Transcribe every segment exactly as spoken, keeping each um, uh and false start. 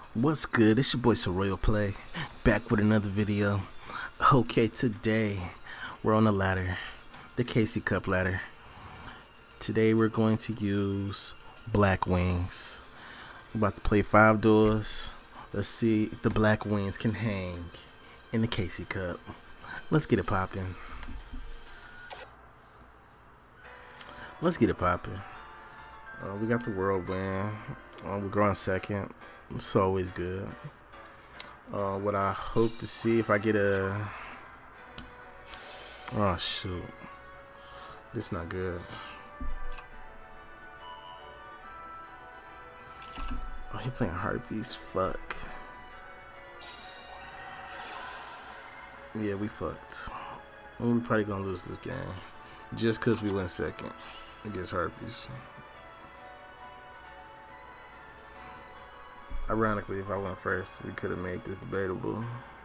What's good? It's your boy Royal Play, back with another video. Okay, today we're on the ladder, the Casey Cup ladder. Today we're going to use Blackwings. We're about to play five duels. Let's see if the Blackwings can hang in the Casey Cup. Let's get it popping. Let's get it popping. Uh, we got the whirlwind. Uh, we're going second. It's always good. Uh, what I hope to see if I get a. Oh shoot, this not good. Oh, he playing Harpies. Fuck. Yeah, we fucked. We probably gonna lose this game just cause we went second against Harpies. Ironically, if I went first, we could have made this debatable.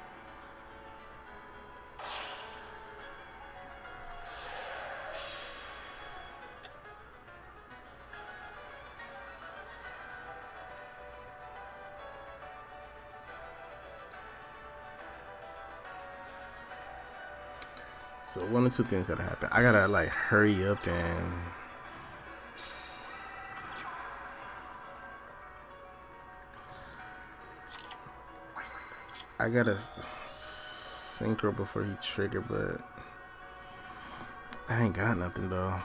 So one or two things gotta happen. I gotta like hurry up and I gotta synchro before he trigger, but I ain't got nothing though.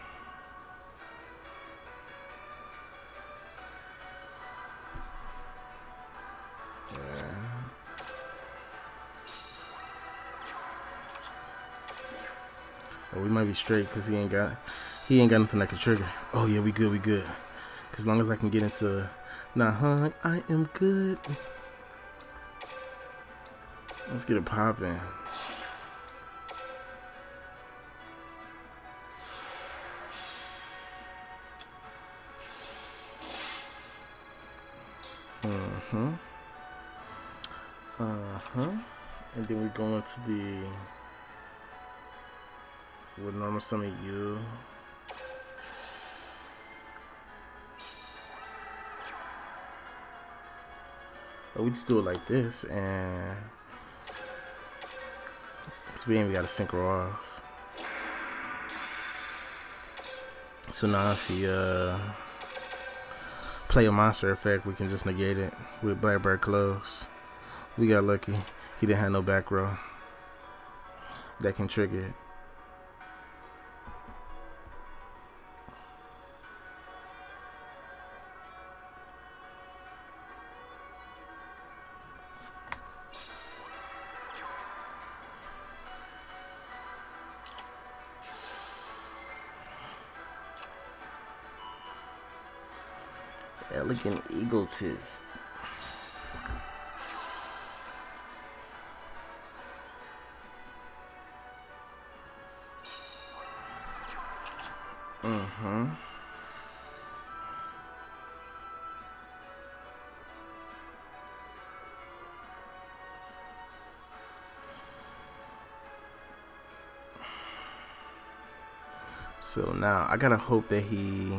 Yeah. Oh, we might be straight because he ain't got he ain't got nothing that can trigger. Oh yeah, we good, we good. Cause as long as I can get into nah huh, I am good. Let's get it popping. Uh-huh. Uh-huh. And then we go into the with normal summon you. But we just do it like this and we ain't even got to synchro off. So now if he uh, play a monster effect, we can just negate it with Blackbird close. We got lucky. He didn't have no back row that can trigger it. Elegant egotist. Mm-hmm. So now I gotta hope that he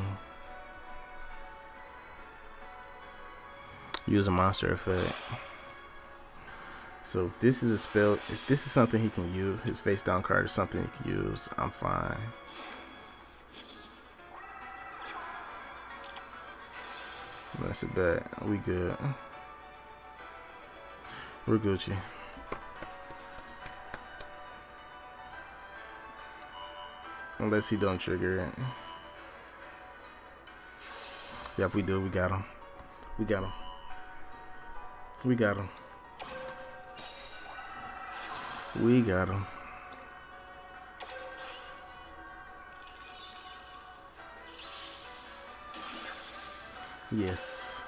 use a monster effect. So if this is a spell, if this is something he can use, his face down card is something he can use, I'm fine. That's a bet. We good. We're Gucci. Unless he don't trigger it. Yep, we do. We got him. We got him. We got him. We got him. Yes.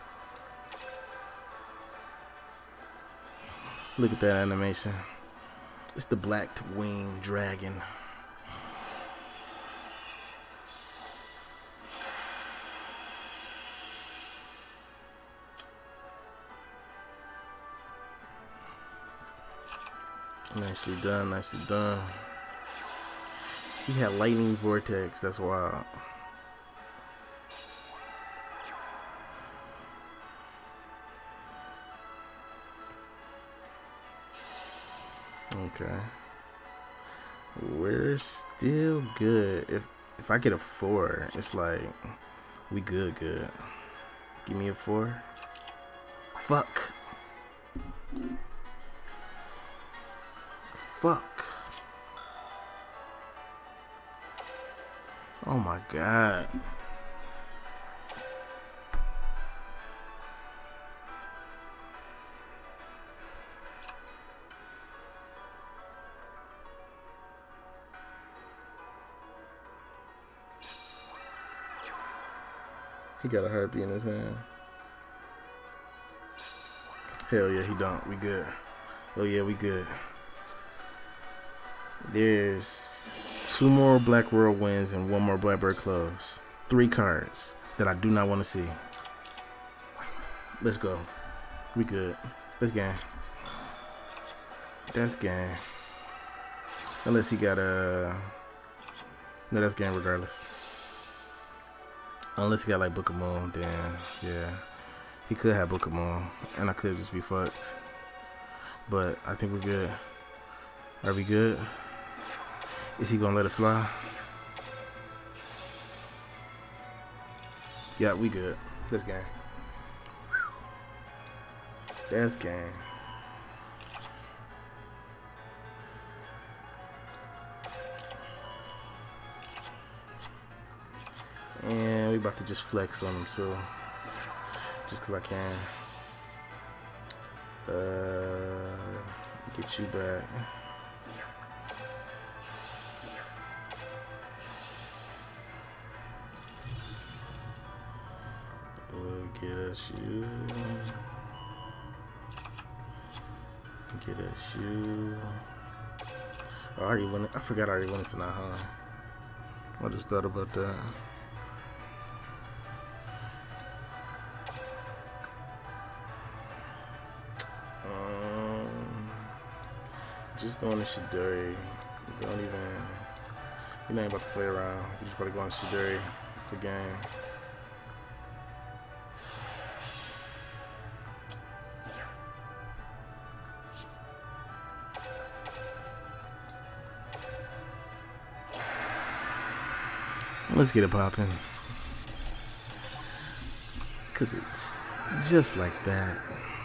Look at that animation. It's the black winged dragon. Nicely done, nicely done. He had lightning vortex, that's wild. Okay. We're still good. If if I get a four, it's like we good, good. Give me a four. Fuck. Fuck. Oh my god. He got a heartbeat in his hand. Hell yeah, he don't. We good. Oh yeah, we good. There's two more Black Whirlwinds and one more Blackbird Cloves. Three cards that I do not want to see. Let's go. We good. Let's game. That's game. Unless he got a... No, that's game regardless. Unless he got like Book of Moon, then yeah. He could have Book of Moon, and I could just be fucked. But I think we're good. Are we good? Is he gonna let it fly? Yeah, we good. That's game. That's game. And we about to just flex on him, so just cause I can. Uh, get you back. We'll get us you. Get us you. Oh, I already went. I forgot I already went tonight, huh? I just thought about that. Just going to Shidori. Don't even. You're not about to play around. You just gotta go on Shidori for game. Let's get it popping. Cause it's just like that.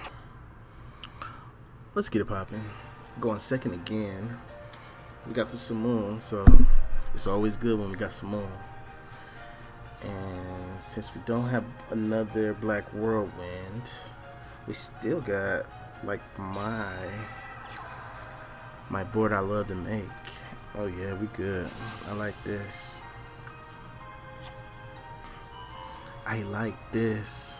Let's get it popping. Going second again. We got the Simoon, so it's always good when we got Simoon. And since we don't have another Black Whirlwind, we still got like my my board I love to make. Oh yeah, we good. I like this. I like this.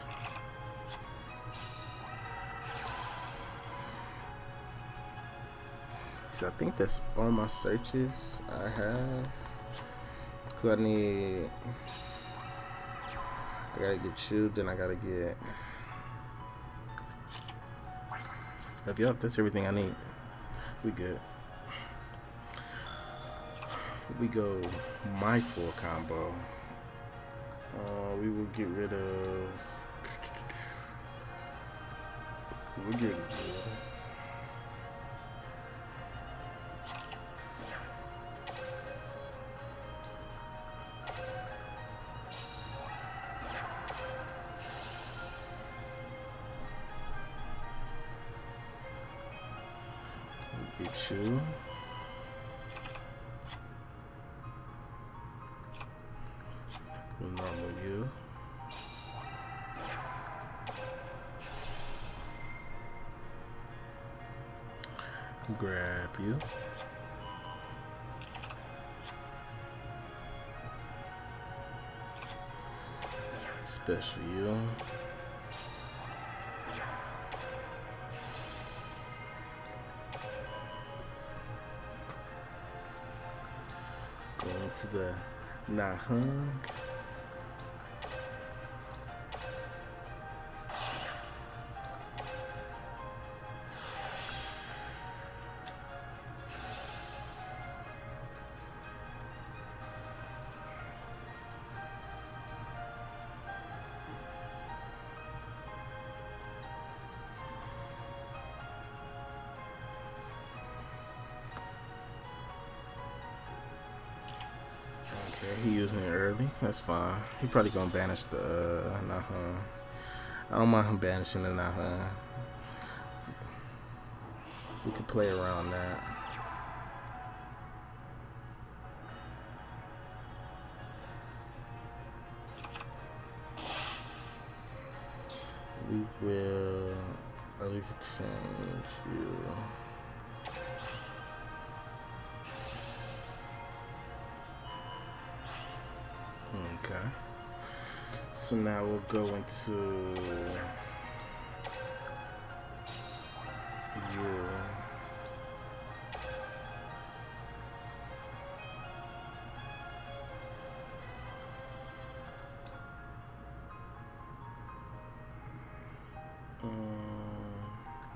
I think that's all my searches I have. Cause I need, I gotta get you, then I gotta get. Yep, that's everything I need. We good. We go my full combo. Uh, we will get rid of. We'll get rid of. Get you. We'll normal you. Grab you. Special you. Going to the Nahung. Okay, he using it early. That's fine. He probably gonna banish the uh, Nahan. I don't mind him banishing the Nahan. We can play around that. We will. Or we could change you. Okay. So now we'll go into you. Um,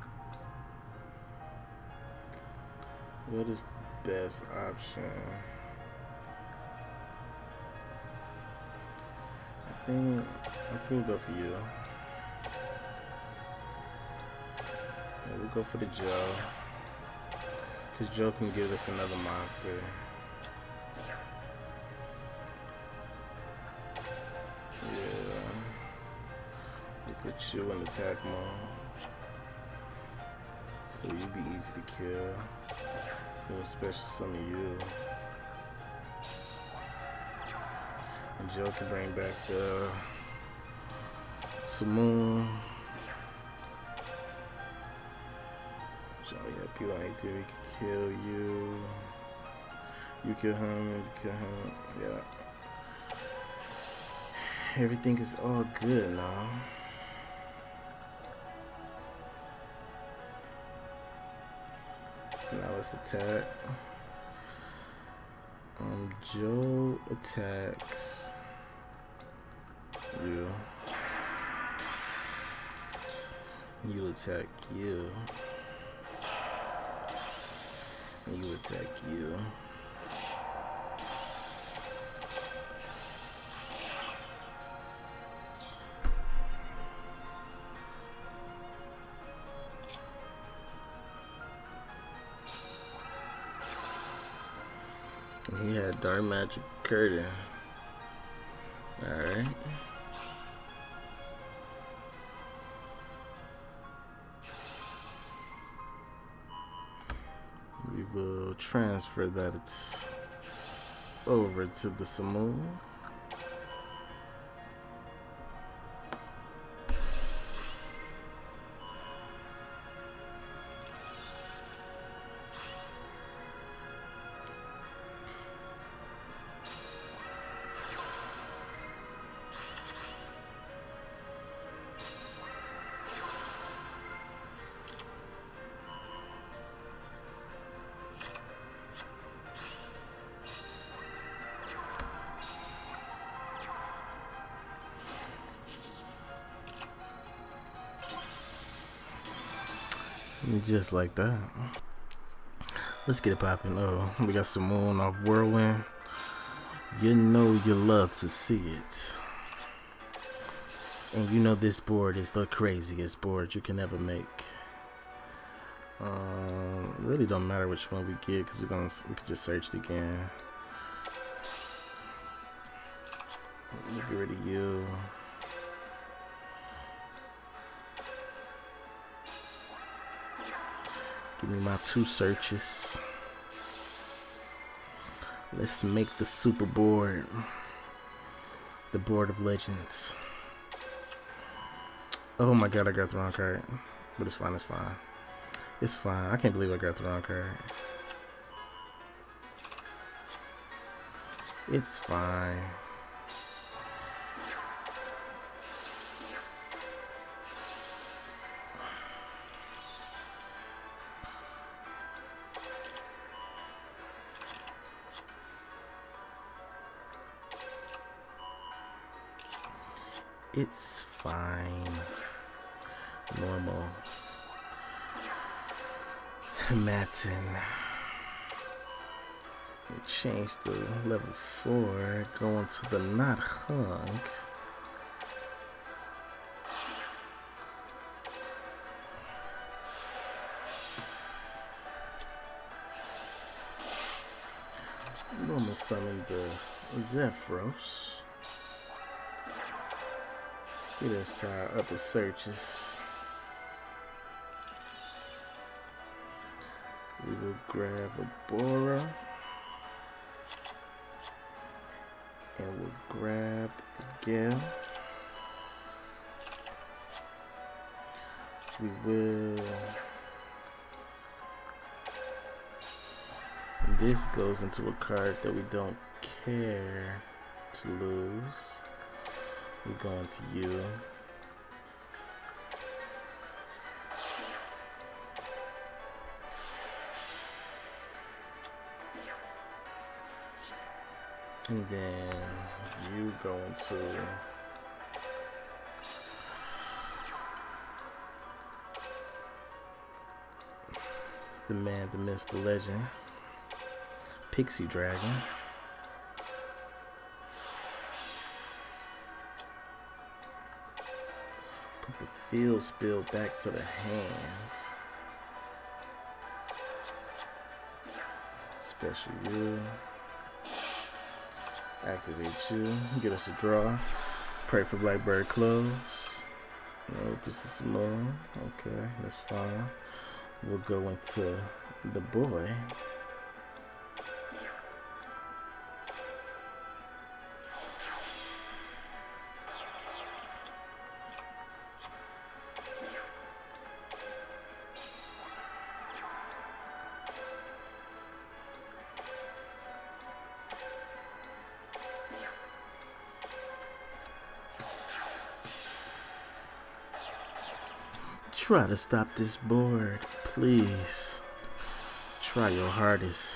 what is the best option? I think I think we'll go for you. Yeah, we'll go for the Joe. Cause Joe can give us another monster. Yeah. We put you in attack mode. So you'd be easy to kill. Especially some of you. And Joe can bring back the Simoon. Johnny help you on A T V, we can kill you. You kill him, you kill him. Yeah. Everything is all good now. So now let's attack. Um, Joe attacks you. You attack you. And you attack you. He had Dark Magic Curtain. Alright. We will transfer that it's over to the Simoon. Just like that. Let's get it popping. Oh, we got some moon off Whirlwind. You know you love to see it. And you know this board is the craziest board you can ever make. Um, really don't matter which one we get because we're gonna we could just search it again. Get rid of you. Give me my two searches. Let's make the super board. The board of legends. Oh my god, I got the wrong card. But it's fine, it's fine. It's fine. I can't believe I got the wrong card. It's fine. It's fine. Normal. Matin. We change to level four. Going to the not hung. Normal summon the Zephyros. Get us our other searches. We will grab a Bora. And we'll grab a Gale. We will. And this goes into a card that we don't care to lose. We're going to you. And then you go into the man, the myth, the legend, Pixie Dragon. Put the field spill back to the hands. Special you. Activate you. Get us a draw. Pray for Blackbird close. No, this is more. Okay, that's fine. We'll go into the boy. Try to stop this board, please. Try your hardest.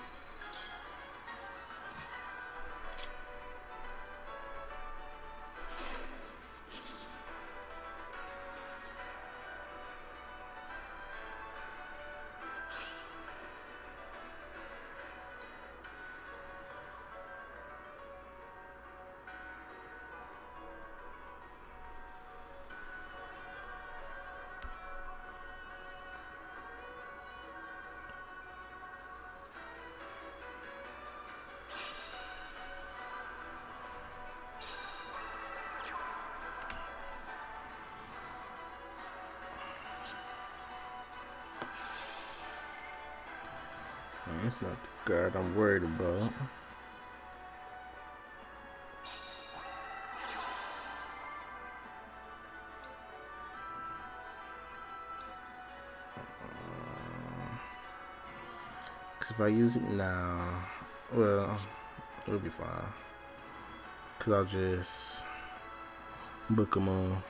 That's not the card I'm worried about. Cause if I use it now, well, it'll be fine. Cause I'll just book them on.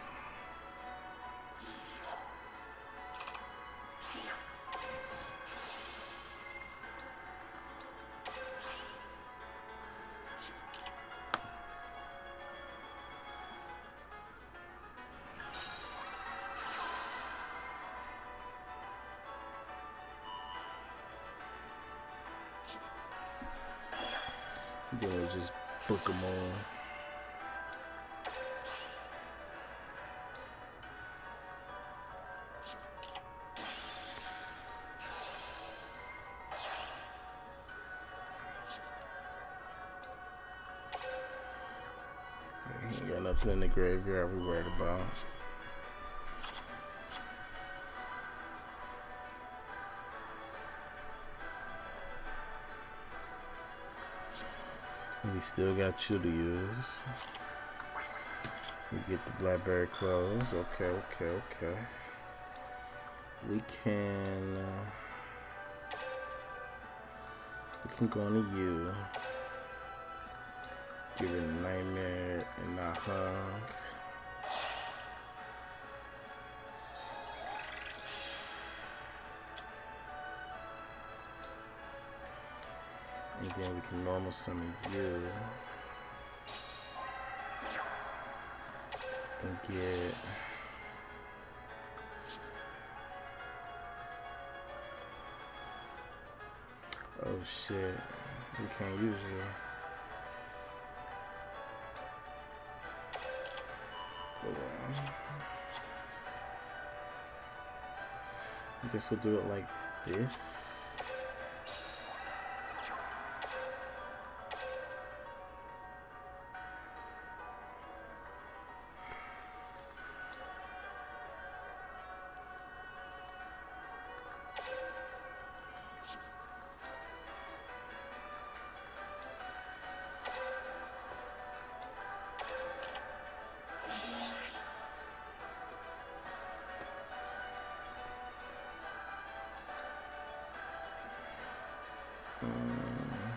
Then we'll just book them on. Ain't got nothing in the graveyard we worried about. We still got you to use. We get the Blackbird close. Okay, okay, okay. We can uh, we can go into you. Give it a nightmare and not hug. And then we can normal summon you and get oh shit, we can't use you. Hold on. I guess we'll do it like this. Um,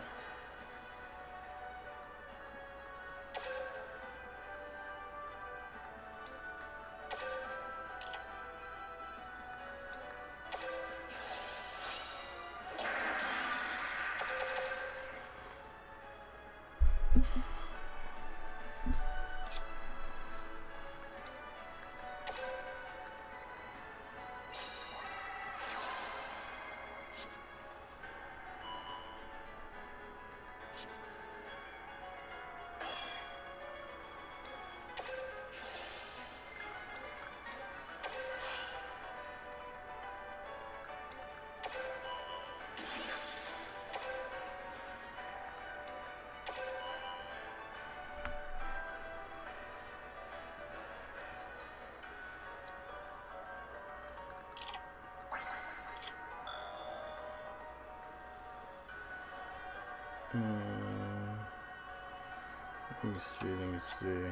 Hmm. Let me see, let me see.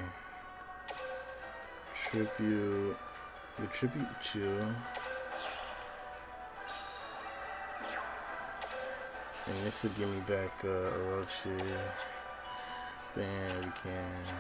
Tribute. The tribute chill. And this will give me back uh, Orochi. Then we can.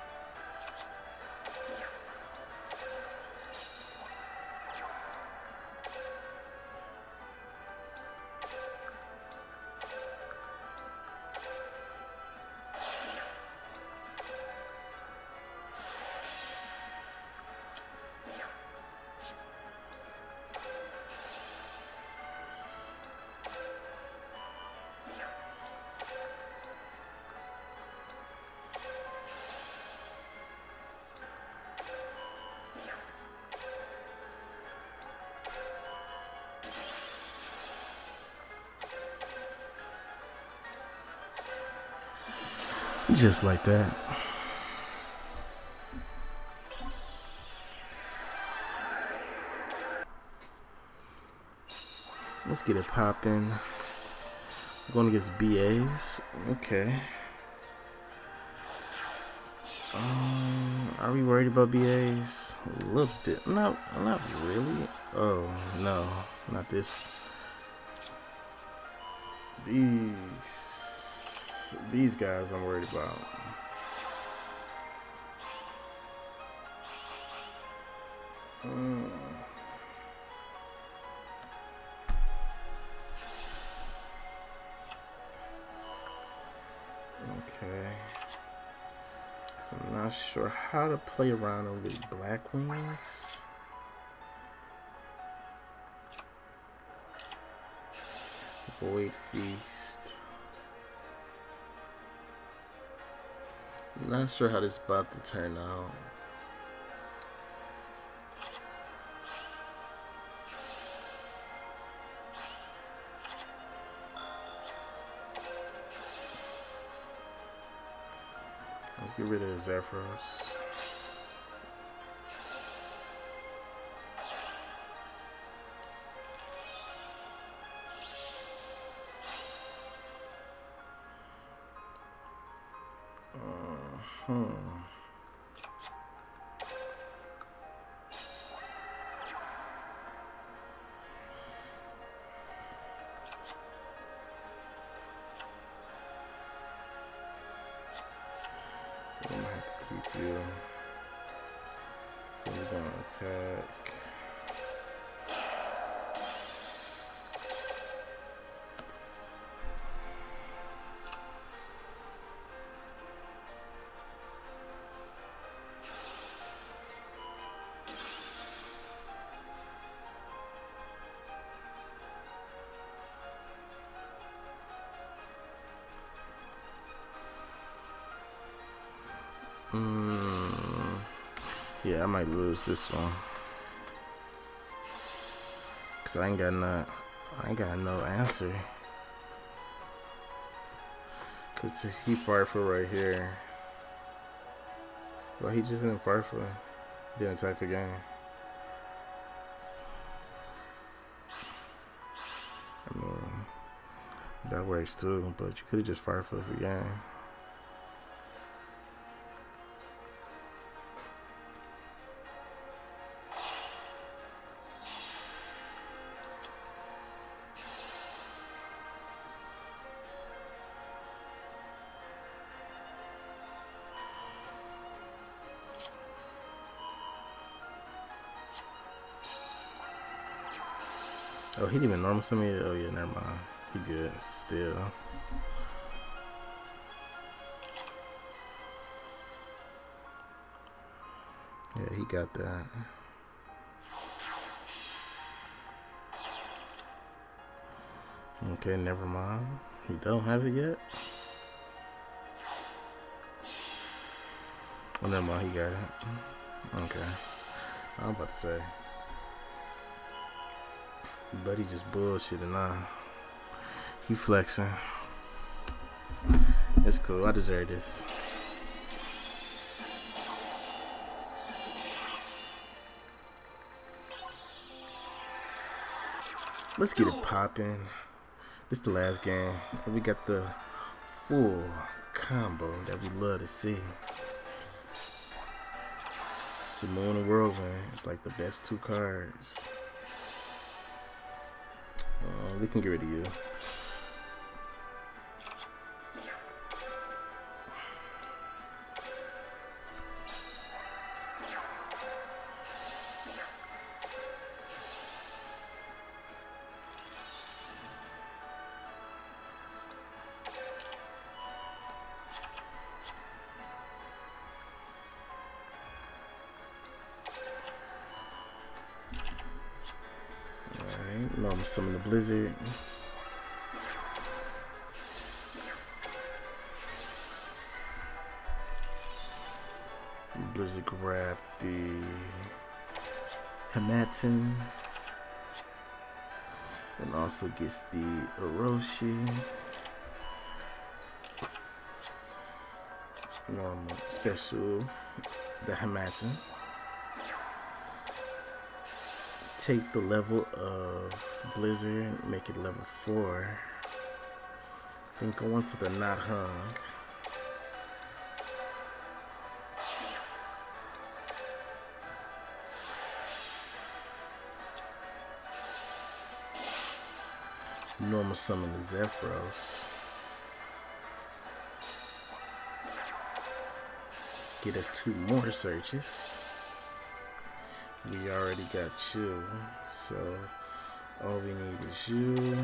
Just like that. Let's get it popping. Going against B As. Okay. Um, are we worried about B As? A little bit. No, not really. Oh, no. Not this. These. These guys I'm worried about. Mm. Okay. So I'm not sure how to play around with Blackwings. Void Feast. I'm not sure how this is about to turn out. Let's get rid of the Zephyros. Hmm. I'm gonna have to keep you. Then we're gonna attack. Mm, yeah, I might lose this one. Cause I ain't got no, I ain't got no answer. Cause he Fireful right here. Well, he just didn't Fireful. Didn't attack again. I mean, that works too. But you could have just Fireful again. Oh, he didn't even normal summon it? Oh yeah, never mind. He good still. Yeah, he got that. Okay, never mind. He don't have it yet? Oh, never mind, he got it. Okay. I'm about to say. But he just bullshitting now. He flexing. It's cool. I deserve this. Let's get it popping. This is the last game. And we got the full combo that we love to see. Simone and Whirlwind. It's like the best two cards. Uh, we can get rid of you. Alright, no, I'm summon the Blizzard. Blizzard grab the Hamaten and also gets the Orochi. Normal, special, the Hamaten. Take the level of Blizzard, make it level four. Then go into the Not Hung. Normal summon the Zephyros. Get us two more searches. We already got you, so all we need is you.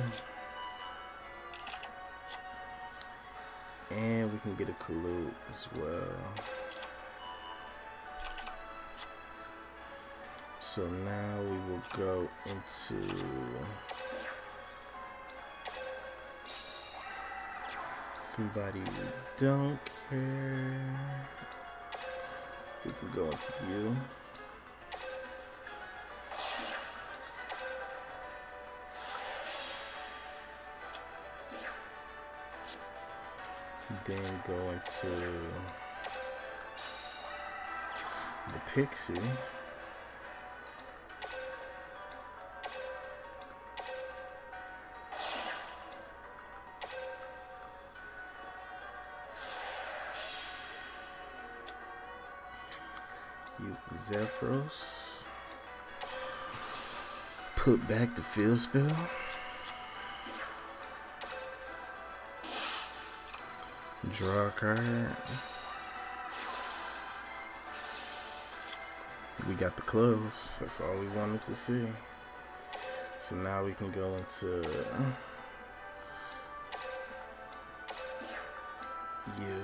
And we can get a Kalut as well. So now we will go into somebody we don't care. We can go into you. Then go into the Pixie. Use the Zephyros. Put back the field spell. Draw a card. We got the close. That's all we wanted to see. So now we can go into you.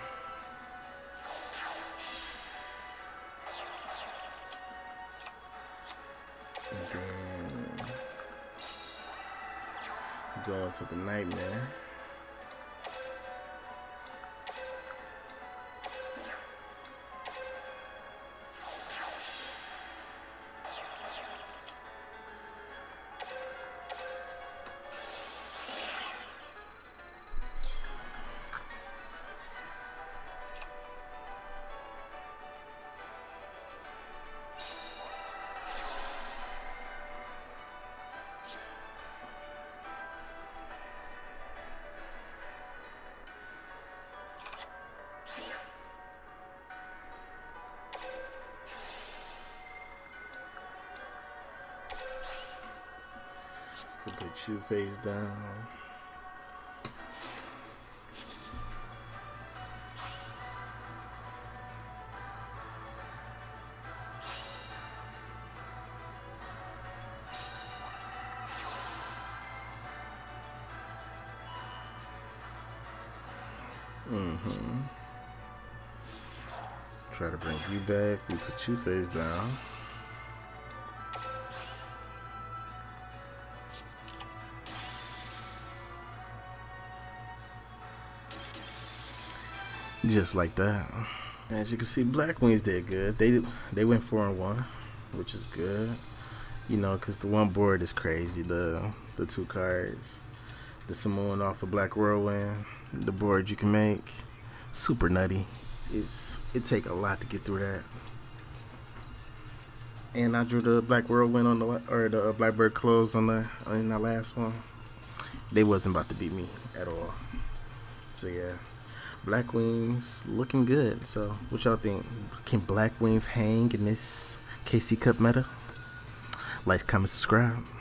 And then go into the Nightmare. Put you face down. Mm-hmm. Try to bring you back. We put you face down. Just like that. As you can see, Blackwings did good. They they went four and one, which is good. You know, cause the one board is crazy. The the two cards, the Samoan off of Black Whirlwind, the board you can make, super nutty. It's it take a lot to get through that. And I drew the Black Whirlwind on the or the Blackbird Close on the in the last one. They wasn't about to beat me at all. So yeah. Blackwings looking good. So what y'all think? Can Blackwings hang in this K C Cup meta? Like, comment, subscribe.